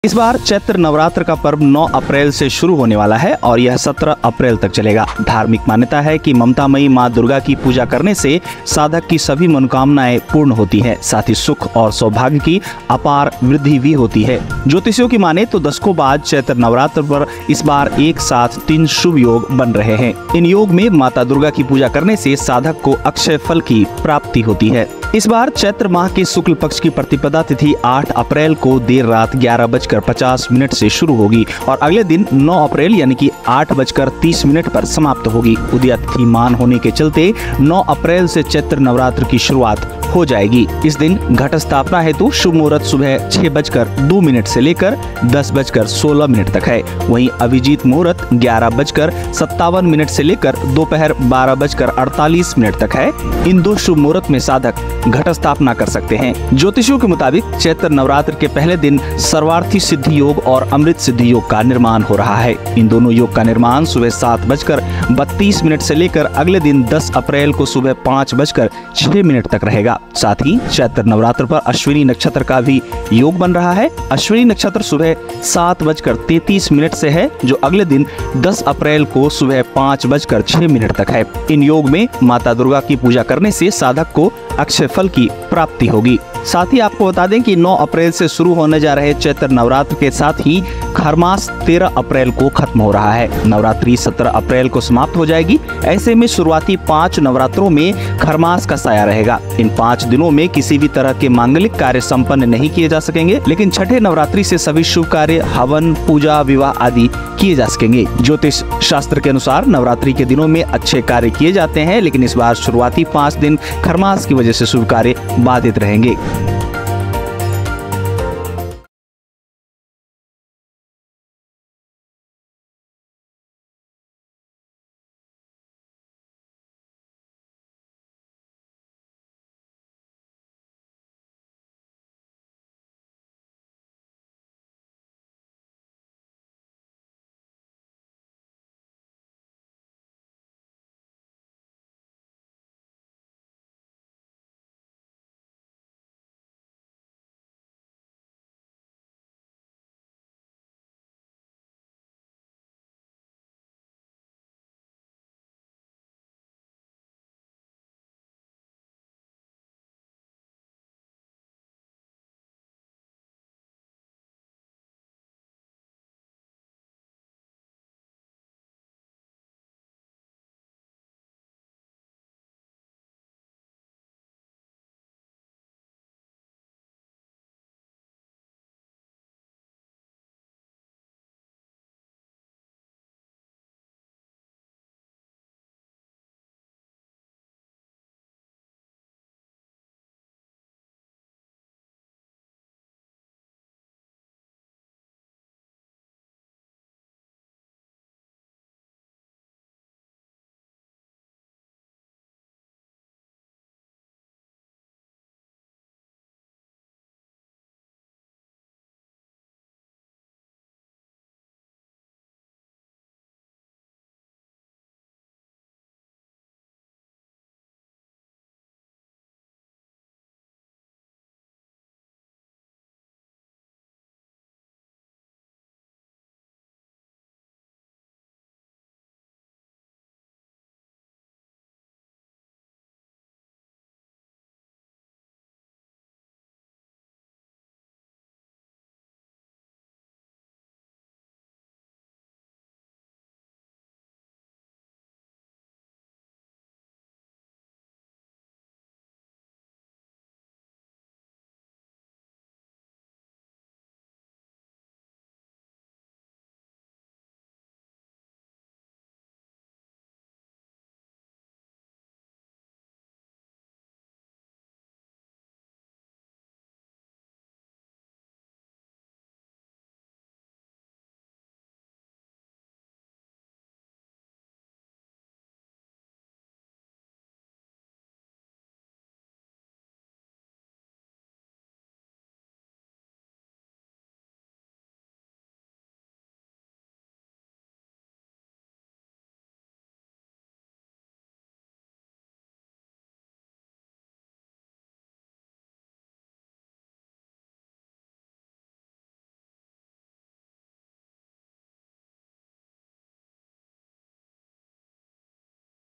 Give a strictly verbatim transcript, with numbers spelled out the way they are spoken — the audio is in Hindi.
इस बार चैत्र नवरात्र का पर्व नौ अप्रैल से शुरू होने वाला है और यह सत्रह अप्रैल तक चलेगा। धार्मिक मान्यता है कि ममतामयी माँ दुर्गा की पूजा करने से साधक की सभी मनोकामनाएं पूर्ण होती हैं, साथ ही सुख और सौभाग्य की अपार वृद्धि भी होती है। ज्योतिषियों की माने तो दशकों बाद चैत्र नवरात्र पर इस बार एक साथ तीन शुभ योग बन रहे हैं। इन योग में माता दुर्गा की पूजा करने से साधक को अक्षय फल की प्राप्ति होती है। इस बार चैत्र माह के शुक्ल पक्ष की प्रतिपदा तिथि आठ अप्रैल को देर रात ग्यारह बजकर पचास मिनट से शुरू होगी और अगले दिन नौ अप्रैल यानी कि आठ बजकर तीस मिनट पर समाप्त होगी। उदया तिथि मान होने के चलते नौ अप्रैल से चैत्र नवरात्र की शुरुआत हो जाएगी। इस दिन घट स्थापना हेतु शुभ मुहूर्त सुबह छह बजकर दो मिनट से लेकर दस बजकर सोलह मिनट तक है। वहीं अभिजीत मुहूर्त ग्यारह बजकर सत्तावन मिनट से लेकर दोपहर बारह बजकर अड़तालीस मिनट तक है। इन दो शुभ मुहूर्त में साधक घट स्थापना कर सकते हैं। ज्योतिषियों के मुताबिक चैत्र नवरात्र के पहले दिन सर्वार्थी सिद्धि योग और अमृत सिद्धि योग का निर्माण हो रहा है। इन दोनों योग का निर्माण सुबह सात बजकर बत्तीस मिनट से लेकर अगले दिन दस अप्रैल को सुबह पाँच बजकर छह मिनट तक रहेगा। साथ ही चैत्र नवरात्र पर अश्विनी नक्षत्र का भी योग बन रहा है। अश्विनी नक्षत्र सुबह सात बजकर तैतीस मिनट से है, जो अगले दिन दस अप्रैल को सुबह पाँच बजकर छह मिनट तक है। इन योग में माता दुर्गा की पूजा करने से साधक को अक्षय फल की प्राप्ति होगी। साथ ही आपको बता दें कि नौ अप्रैल से शुरू होने जा रहे चैत्र नवरात्र के साथ ही खरमास तेरह अप्रैल को खत्म हो रहा है। नवरात्रि सत्रह अप्रैल को समाप्त हो जाएगी। ऐसे में शुरुआती पाँच नवरात्रों में खरमास का साया रहेगा। इन पाँच दिनों में किसी भी तरह के मांगलिक कार्य संपन्न नहीं किए जा सकेंगे, लेकिन छठे नवरात्रि से सभी शुभ कार्य, हवन, पूजा, विवाह आदि किए जा सकेंगे। ज्योतिष शास्त्र के अनुसार नवरात्रि के दिनों में अच्छे कार्य किए जाते हैं, लेकिन इस बार शुरुआती पाँच दिन खरमास की वजह से शुभ कार्य बाधित रहेंगे।